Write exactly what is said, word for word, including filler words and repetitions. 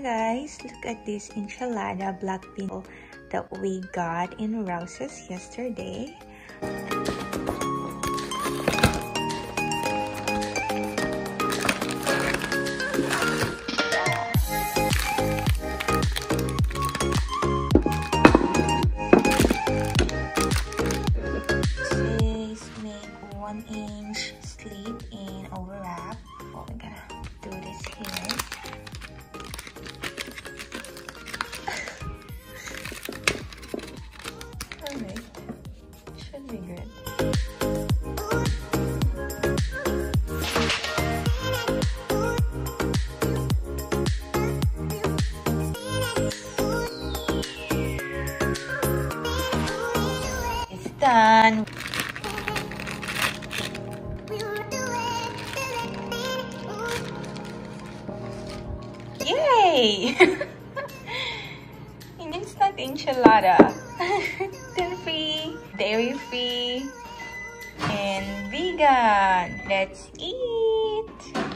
guys, look at this enchilada black bean that we got in Rouses yesterday. This make one inch slit in overwrap. Oh, we're gonna do this here. Alright, should be good. It's done. Yay! An instant enchilada. Gluten-free, dairy-free, and vegan. Let's eat!